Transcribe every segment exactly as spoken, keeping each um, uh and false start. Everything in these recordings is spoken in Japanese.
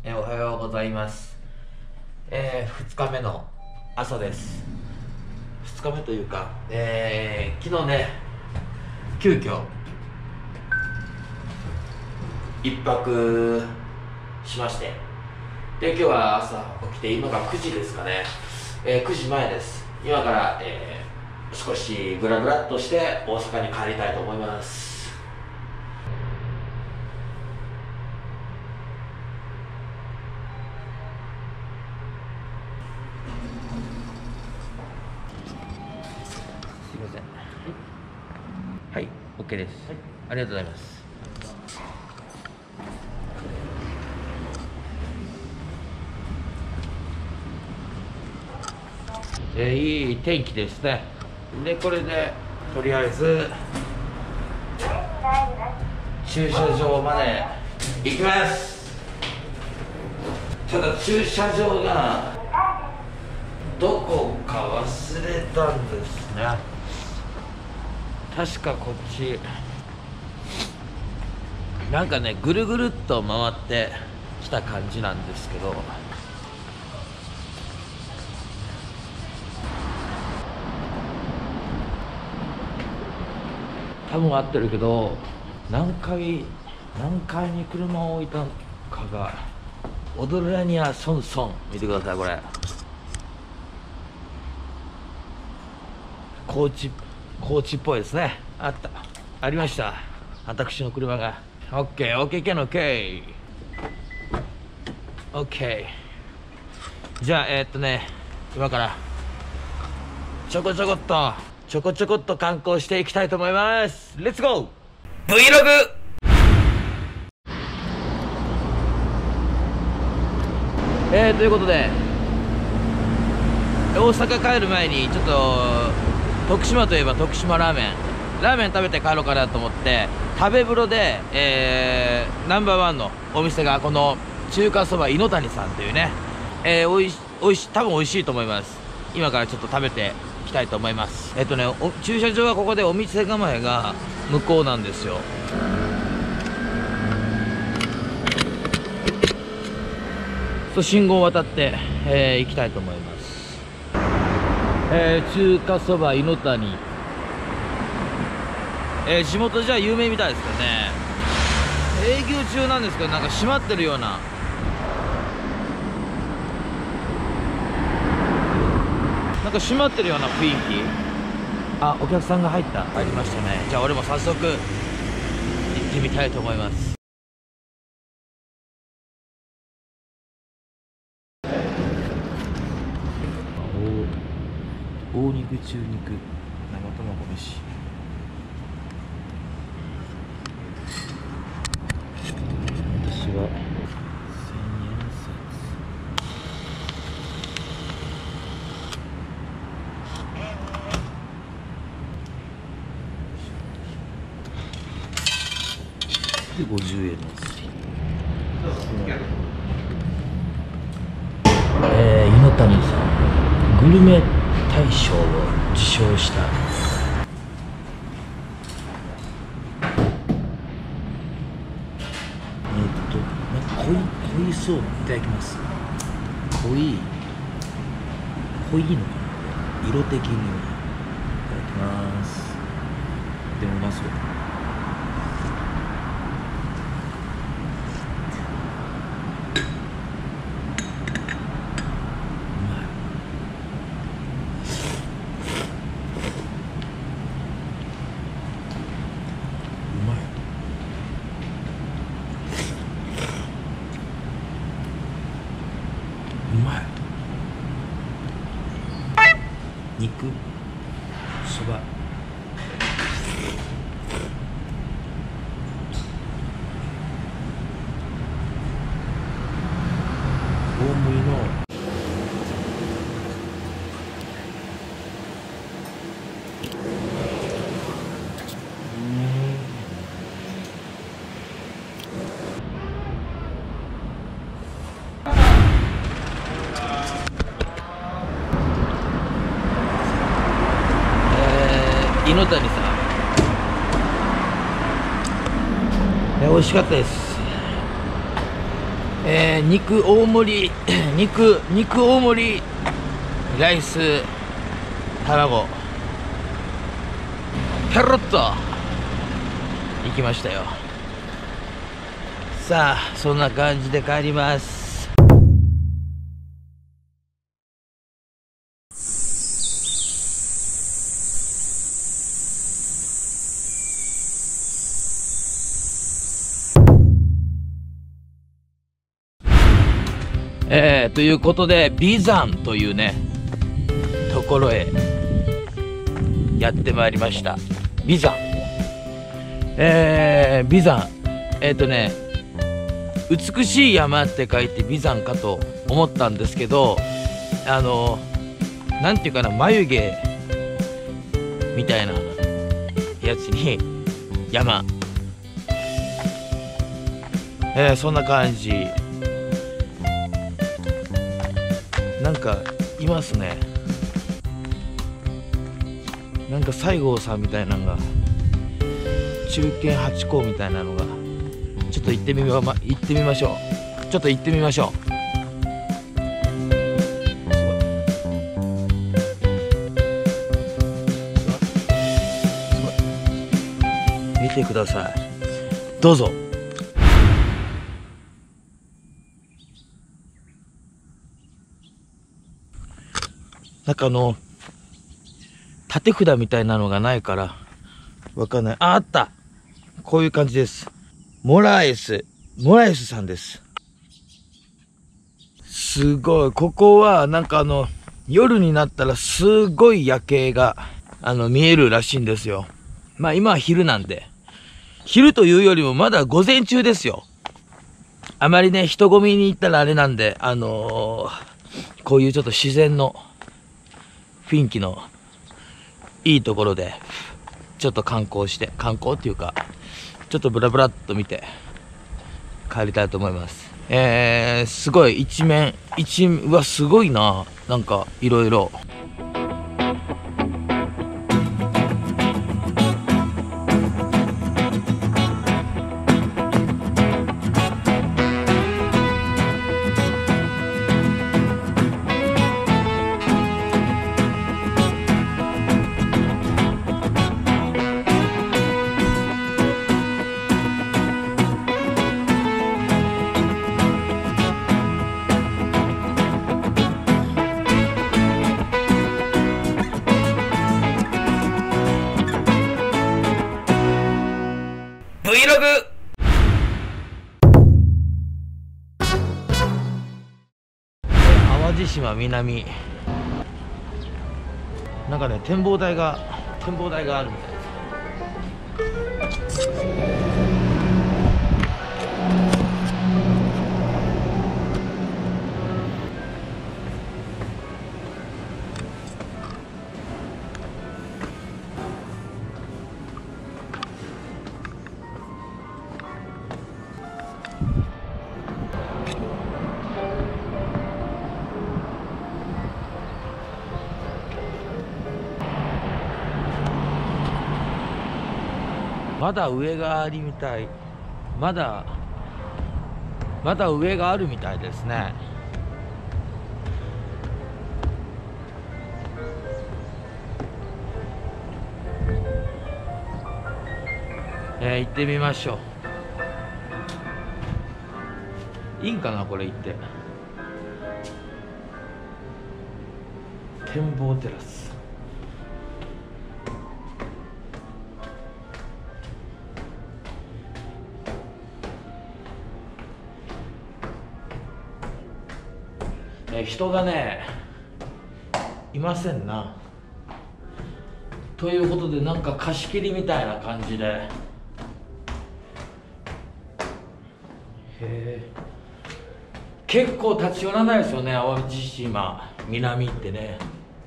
えー、おはようございます。えー、ふつかめの朝です。ふつかめというか、えー、昨日ね、急遽一泊しまして、で今日は朝起きて、今がくじですかね、えー、くじまえです。今から、えー、少しグラグラっとして大阪に帰りたいと思います。すいません。はい、OK です。はい、ありがとうございます。えー、いい天気ですね。で、これでとりあえず駐車場まで行きます。ただ駐車場がどこか忘れたんですね。確かこっちなんかね、ぐるぐるっと回ってきた感じなんですけど、多分合ってるけど、何階何階に車を置いたかが。オドラニアソンソン、見てください。これ高知高知っぽいですね。あった、ありました、私の車が。 OKOK キャノ OK OK。 じゃあえー、っとね今からちょこちょこっとちょこちょこっと観光していきたいと思います。レッツゴー Vlog。 えー、ということで大阪帰る前にちょっと徳島といえば徳島ラーメンラーメン食べて帰ろうかなと思って、食べ風呂で、えー、ナンバーワンのお店がこの中華そばいのたにさんというね、えー、おいしおいし多分おいしいと思います。今からちょっと食べていきたいと思います。えっとねお駐車場はここで、お店構えが向こうなんですよ。そう、信号を渡って、えー、行きたいと思います。えー、中華そばいのたに、えー、地元じゃ有名みたいですけどね。営業中なんですけど、なんか閉まってるような、なんか閉まってるような雰囲気。あ、お客さんが入った入りましたね。じゃあ俺も早速行ってみたいと思います。大肉、中肉、生卵飯。私は千円札。でごじゅうえんの釣り。えー、いのたにさんグルメ大賞を受賞した。えー、っとなんか濃い濃いそう。いただきます。濃い濃いのかな、色的に。いただきます。でもうまそう。うまい。肉、そば、大盛りの井の谷さん、え美味しかったです。 えー、肉大盛り肉肉大盛りライス卵ペロッと行きましたよ。さあそんな感じで帰ります。えー、ということで眉山というねところへやってまいりました。眉山、えー、眉山えっ、ー、とね美しい山って書いて眉山かと思ったんですけど、あのなんていうかな、眉毛みたいなやつに山、えー、そんな感じ。なんかいますね。なんか西郷さんみたいなのが、中堅八高みたいなのが、ちょっと行ってみま、ま、行ってみましょう。ちょっと行ってみましょう。見てください。どうぞ。なんかあの縦札みたいなのがないからわかんない。あ、あった。こういう感じです。モラエスモラエスさんです。すごい。ここはなんかあの夜になったらすごい夜景があの見えるらしいんですよ。まあ今は昼なんで、昼というよりもまだ午前中ですよ。あまりね人混みに行ったらあれなんで、あのー、こういうちょっと自然の雰囲気のいいところでちょっと観光して、観光っていうかちょっとブラブラっと見て帰りたいと思います。えー、すごい一面一面はすごいな。なんかいろいろVlog。淡路島南、なんかね展望台が展望台があるみたいです。まだ上がありみたい。まだまだ上があるみたいですね。えー、行ってみましょう。いいんかなこれ行って。展望テラス。えー、人がねいませんな。ということでなんか貸し切りみたいな感じで、へえ、結構立ち寄らないですよね淡路島南ってね。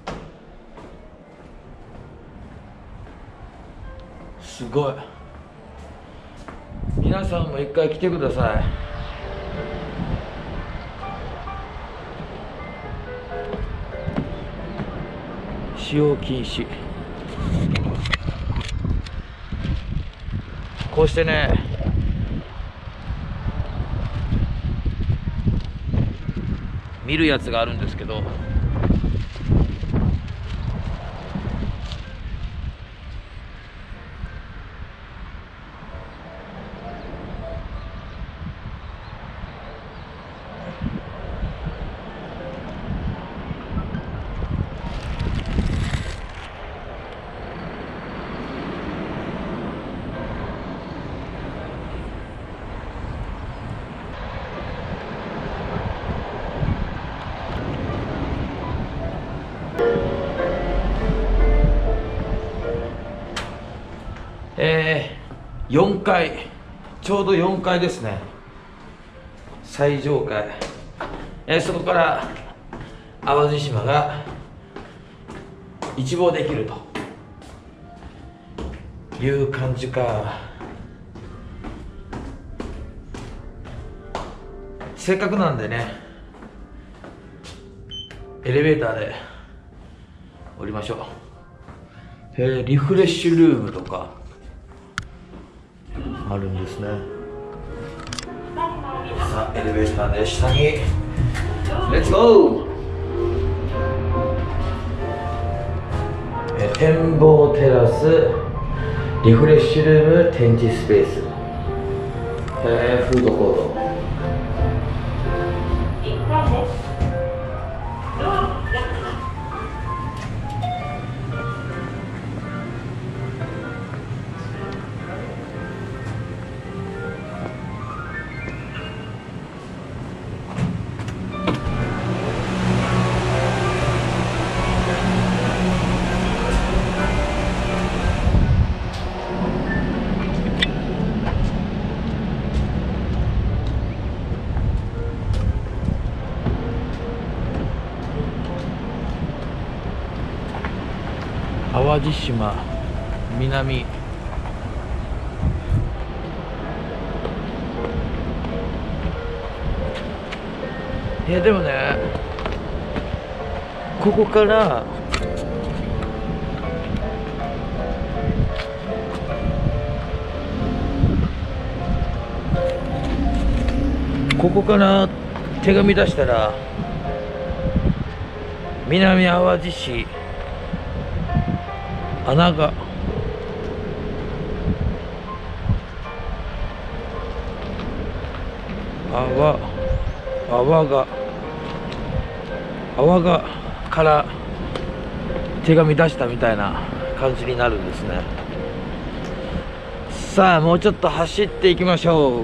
すごい。皆さんも一回来てください。使用禁止。こうしてね見るやつがあるんですけど、えー、よんかい、ちょうどよんかいですね、最上階、えー、そこから淡路島が一望できるという感じか。せっかくなんでね、エレベーターで降りましょう。えー、リフレッシュルームとかあるんですね。さあエレベーターで下にレッツゴー。え展望テラス、リフレッシュルーム、展示スペース、えー、フードコート。淡路島南、いやでもね、ここからここから手紙出したら南淡路市穴が泡泡が泡がから手紙出したみたいな感じになるんですね。さあもうちょっと走っていきましょう。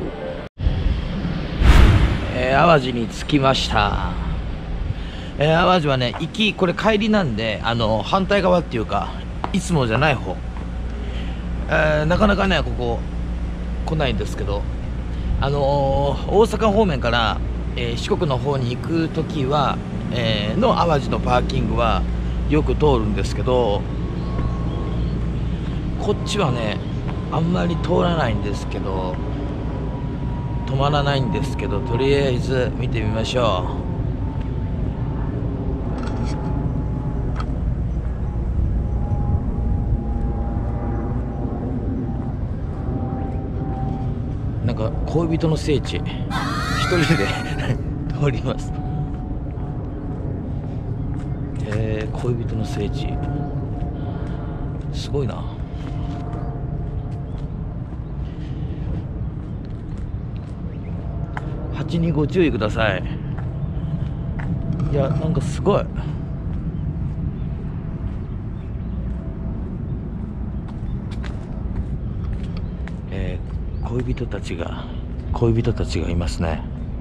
えー、淡路に着きました。えー、淡路はね、行きこれ帰りなんで、あの反対側っていうかいつもじゃない方、えー、なかなかねここ来ないんですけど、あのー、大阪方面から、えー、四国の方に行く時は、えー、の淡路のパーキングはよく通るんですけど、こっちはねあんまり通らないんですけど、止まらないんですけど、とりあえず見てみましょう。なんか恋人の聖地、一人で通ります。えー、恋人の聖地、すごいな。蜂にご注意ください。いや、なんかすごい。えー、恋人たちが恋人たちがいますね。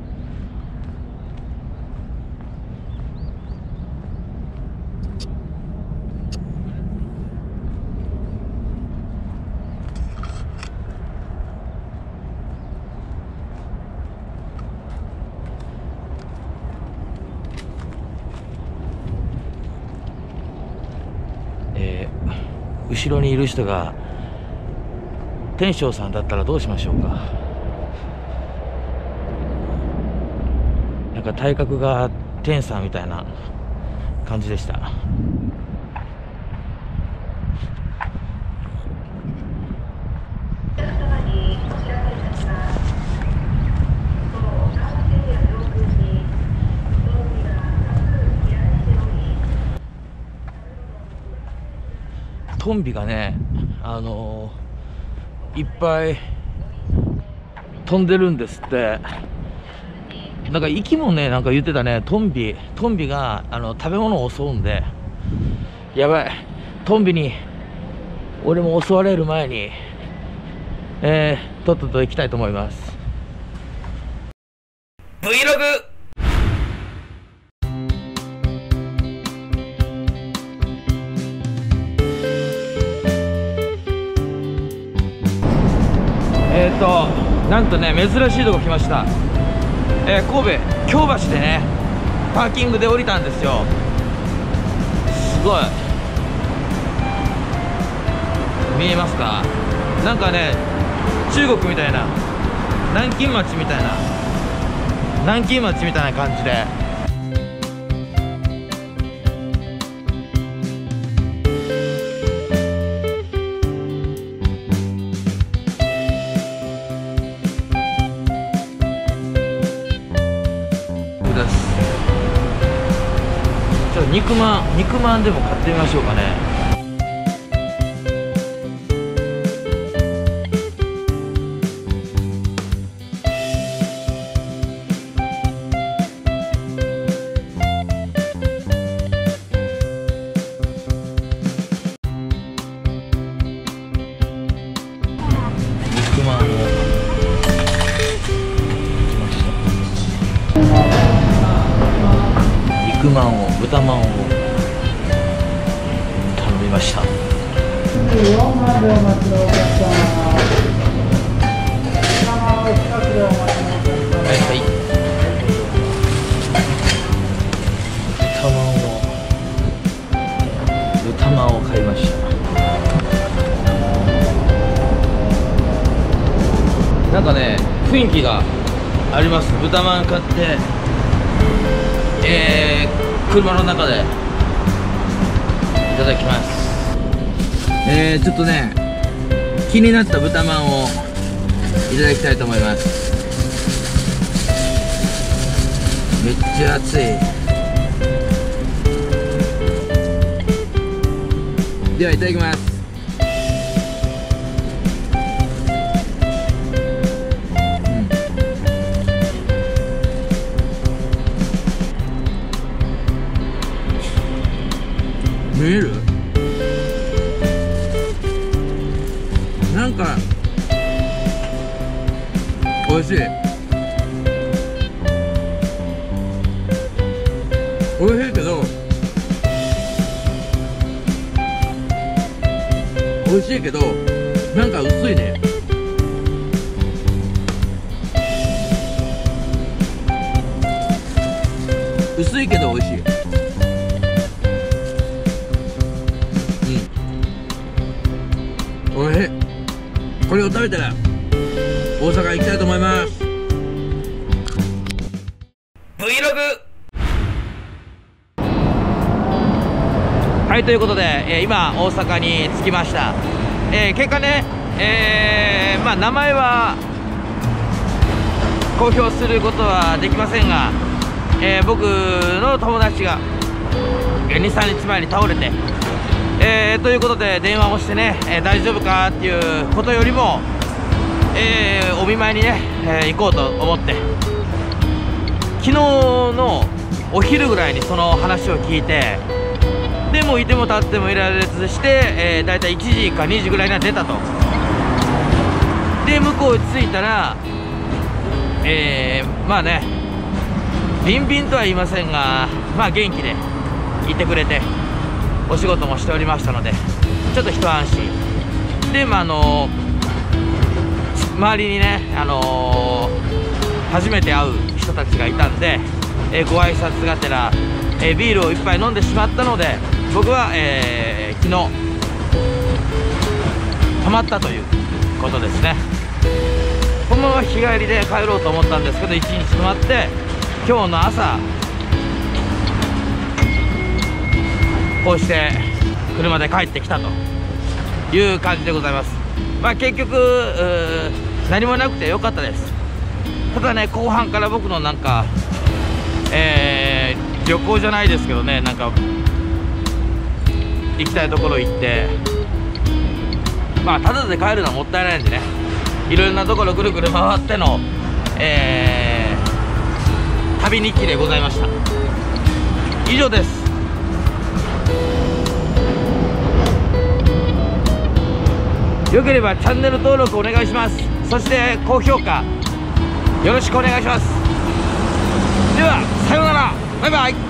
えー、後ろにいる人が天正さんだったらどうしましょうか。なんか体格が天さんみたいな感じでした。 トンビがね、あのー、いっぱい飛んでるんですって。なんか息もね、なんか言ってたね。トンビトンビがあの食べ物を襲うんで、やばい、トンビに俺も襲われる前にえー、とっとと行きたいと思います。 Vlog。 えーとなんとね、珍しいとこ来ました。えー、神戸京橋でね、パーキングで降りたんですよ。すごい見えますか？なんかね、中国みたいな、南京町みたいな南京町みたいな感じで、ちょっと肉まん肉まんでも買ってみましょうかね。肉まんを豚まんを頼みました。はいはい、豚まんを豚まんを買いました。なんかね、雰囲気があります。豚まん買ってえー、車の中でいただきます。えー、ちょっとね、気になった豚まんをいただきたいと思います。めっちゃ熱い。ではいただきます。見える？なんか美味しい。美味しいけど美味しいけどなんか薄いね。薄いけど美味しい。おいしい。これを食べたら大阪行きたいと思います。 Vlog。 はい、ということで、えー、今大阪に着きました。えー、結果ね、えー、まあ名前は公表することはできませんが、えー、僕の友達がに、さんにちまえに倒れて、えー、ということで電話をしてね、えー、大丈夫かっていうことよりも、えー、お見舞いにね、えー、行こうと思って、昨日のお昼ぐらいにその話を聞いて、でもいても立ってもいられずして、えー、だいたいいちじかにじぐらいには出たと。で向こう着いたら、えー、まあね、ビンビンとは言いませんが、まあ元気でいてくれて、お仕事もしておりましたので、ちょっと一安心で、まああの周りにね、あのー、初めて会う人たちがいたんで、えー、ご挨拶がてら、えー、ビールをいっぱい飲んでしまったので、僕は、えー、昨日泊まったということですね。このまま日帰りで帰ろうと思ったんですけど、一日泊まって今日の朝こうして車で帰ってきたという感じでございます。まあ結局何もなくてよかったです。ただね、後半から僕のなんか、えー、旅行じゃないですけどね、なんか行きたいところ行って、 まあタダで帰るのはもったいないんでね、いろんなところぐるぐる回っての、えー、旅日記でございました。以上です。よければチャンネル登録お願いします。そして高評価よろしくお願いします。ではさようなら、バイバイ。